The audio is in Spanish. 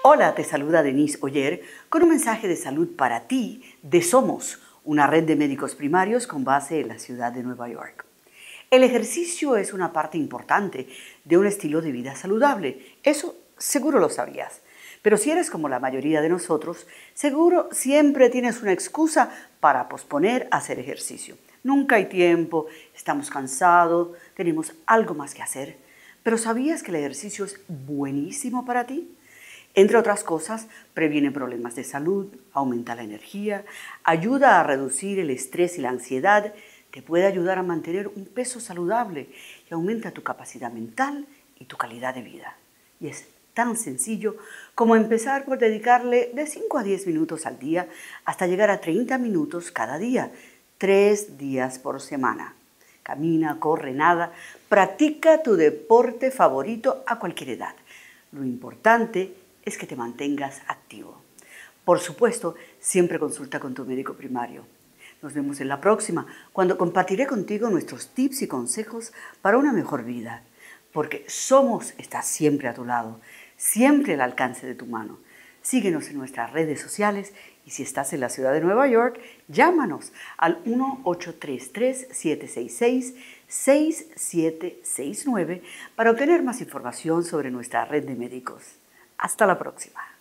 Hola, te saluda Denise Oyer con un mensaje de salud para ti de Somos, una red de médicos primarios con base en la ciudad de Nueva York. El ejercicio es una parte importante de un estilo de vida saludable. Eso seguro lo sabías. Pero si eres como la mayoría de nosotros, seguro siempre tienes una excusa para posponer hacer ejercicio. Nunca hay tiempo, estamos cansados, tenemos algo más que hacer. Pero ¿sabías que el ejercicio es buenísimo para ti? Entre otras cosas, previene problemas de salud, aumenta la energía, ayuda a reducir el estrés y la ansiedad, te puede ayudar a mantener un peso saludable y aumenta tu capacidad mental y tu calidad de vida. Y es tan sencillo como empezar por dedicarle de 5 a 10 minutos al día hasta llegar a 30 minutos cada día, 3 días por semana. Camina, corre, nada, practica tu deporte favorito a cualquier edad. Lo importante es que te mantengas activo. Por supuesto, siempre consulta con tu médico primario. Nos vemos en la próxima, cuando compartiré contigo nuestros tips y consejos para una mejor vida. Porque Somos está siempre a tu lado, siempre al alcance de tu mano. Síguenos en nuestras redes sociales y si estás en la ciudad de Nueva York, llámanos al 1-833-766-6769 para obtener más información sobre nuestra red de médicos. Hasta la próxima.